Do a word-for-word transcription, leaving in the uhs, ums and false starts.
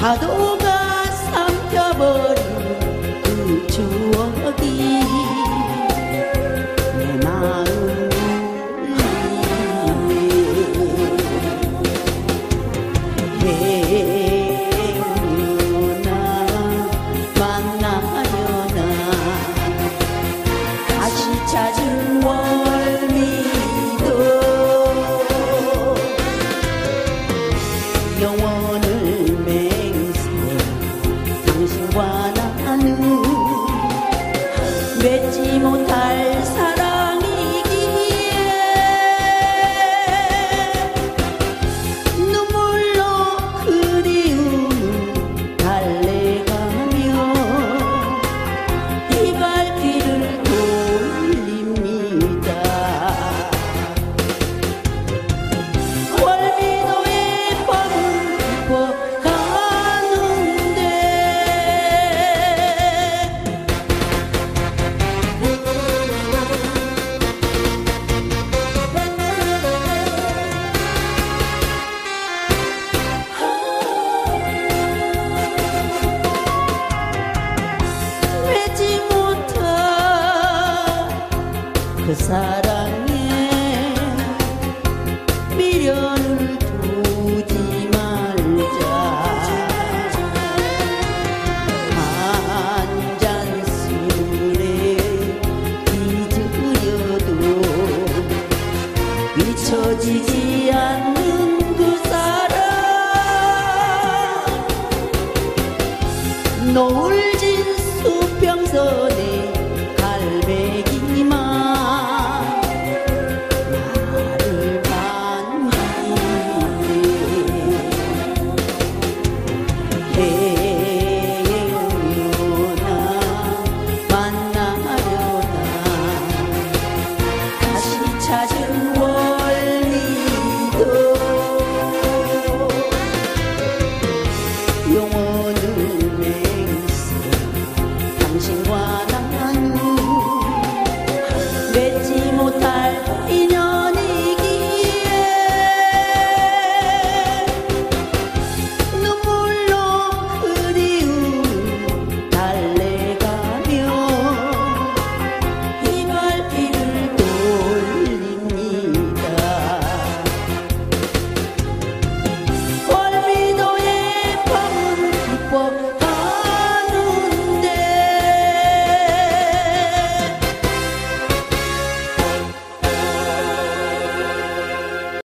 파도가 삼켜버린 그 추억이 내 마음 울리네. 만나려나 다시 찾은 월미도 영원을 맹세 당신과 나는 맺지 못할 사랑이기에 눈물로 그리움을 달래가며 이 발길을 돌립니다. 월미도에 밤은 깊어가는데 맺지 못한 그 사랑에 미련을 두지 말자. 한 잔 술에 잊으려도 잊혀지지 않는 그 사랑. 너